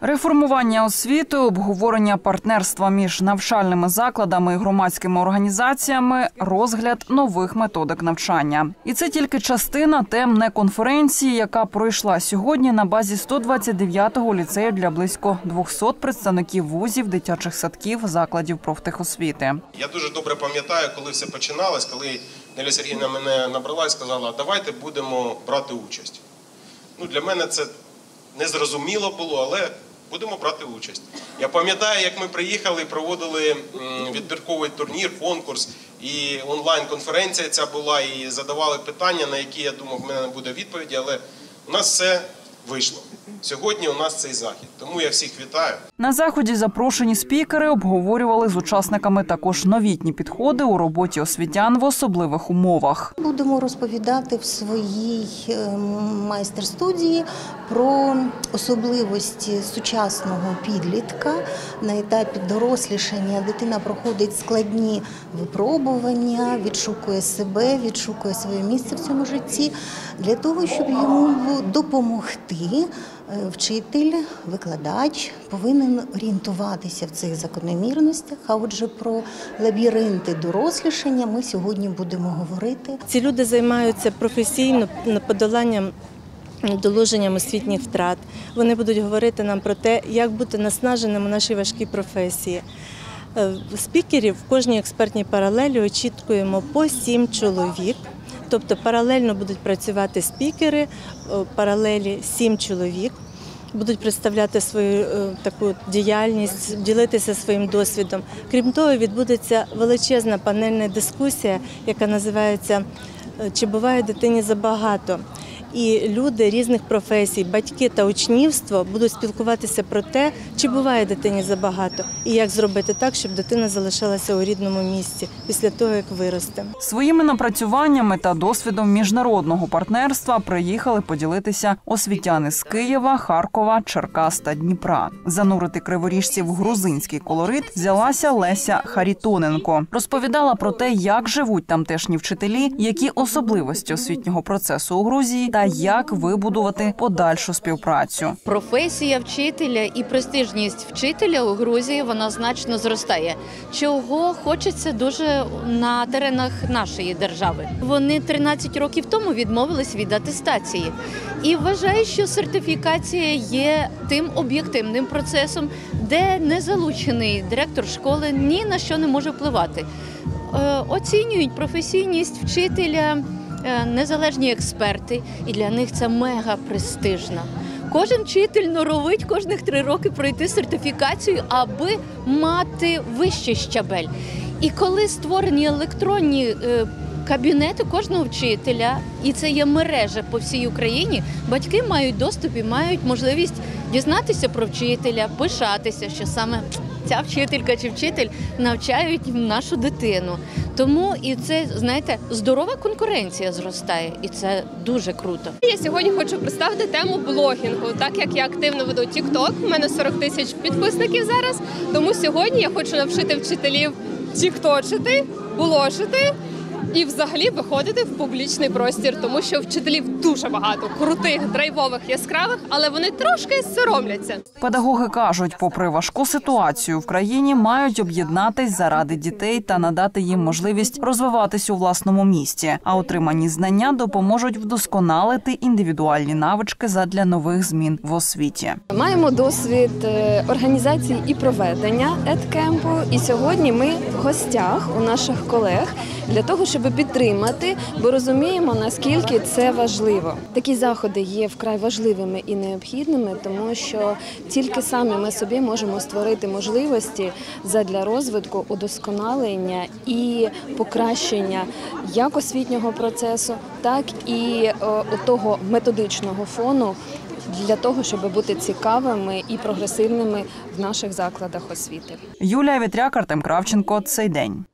Реформування освіти, обговорення партнерства між навчальними закладами і громадськими організаціями, розгляд нових методик навчання. І це тільки частина тем неконференції, яка пройшла сьогодні на базі 129-го ліцею для близько 200 представників вузів, дитячих садків, закладів профтехосвіти. Я дуже добре пам'ятаю, коли все починалось, коли Неля Сергіївна мене набрала і сказала, давайте будемо брати участь. Для мене це незрозуміло було, але будемо брати участь. Я пам'ятаю, як ми приїхали, проводили відбірковий турнір, конкурс, і онлайн-конференція ця була, і задавали питання, на які, я думав, в мене не буде відповіді, але у нас все вийшло. Сьогодні у нас цей захід, тому я всіх вітаю. На заході запрошені спікери обговорювали з учасниками також новітні підходи у роботі освітян в особливих умовах. Будемо розповідати в своїй майстер-студії про особливості сучасного підлітка. На етапі дорослішання дитина проходить складні випробування, відшукує себе, відшукує своє місце в цьому житті. Для того, щоб йому допомогти, вчитель, викладач повинен орієнтуватися в цих закономірностях, а отже про лабіринти дорослішання ми сьогодні будемо говорити. Ці люди займаються професійно подоланням, доложенням освітніх втрат. Вони будуть говорити нам про те, як бути наснаженим у нашій важкій професії. Спікерів в кожній експертній паралелі очікуємо по 7 чоловік. Тобто паралельно будуть працювати спікери, паралелі 7 чоловік, будуть представляти свою таку діяльність, ділитися своїм досвідом. Крім того, відбудеться величезна панельна дискусія, яка називається «Чи буває дитині забагато?». І люди різних професій, батьки та учнівство будуть спілкуватися про те, чи буває дитині забагато, і як зробити так, щоб дитина залишилася у рідному місці після того, як виросте. Своїми напрацюваннями та досвідом міжнародного партнерства приїхали поділитися освітяни з Києва, Харкова, Черкас та Дніпра. Занурити криворіжців в грузинський колорит взялася Леся Харитоненко. Розповідала про те, як живуть тамтешні вчителі, які особливості освітнього процесу у Грузії та як вибудувати подальшу співпрацю. Професія вчителя і престижність вчителя у Грузії, вона значно зростає. Чого хочеться дуже на теренах нашої держави. Вони 13 років тому відмовились від атестації. І вважаю, що сертифікація є тим об'єктивним процесом, де не залучений директор школи ні на що не може впливати. Оцінюють професійність вчителя незалежні експерти, і для них це мега престижно. Кожен вчитель норовить кожних 3 роки пройти сертифікацію, аби мати вищий щабель. І коли створені електронні кабінети кожного вчителя, і це є мережа по всій Україні, батьки мають доступ і мають можливість дізнатися про вчителя, пишатися, що саме ця вчителька чи вчитель навчають нашу дитину. Тому і це, знаєте, здорова конкуренція зростає, і це дуже круто. Я сьогодні хочу представити тему блогінгу, так як я активно веду TikTok, у мене 40 тисяч підписників зараз, тому сьогодні я хочу навчити вчителів тікточити, блогити і взагалі виходити в публічний простір, тому що вчителів дуже багато, крутих, драйвових, яскравих, але вони трошки соромляться. Педагоги кажуть, попри важку ситуацію в країні, мають об'єднатись заради дітей та надати їм можливість розвиватись у власному місті, а отримані знання допоможуть вдосконалити індивідуальні навички задля нових змін в освіті. Маємо досвід організації і проведення едкемпу, і сьогодні ми в гостях у наших колег для того, щоб підтримати, бо розуміємо, наскільки це важливо. Такі заходи є вкрай важливими і необхідними, тому що тільки самі ми собі можемо створити можливості задля розвитку, удосконалення і покращення як освітнього процесу, так і того методичного фону для того, щоб бути цікавими і прогресивними в наших закладах освіти. Юлія Вітряк, Артем Кравченко. Цей день.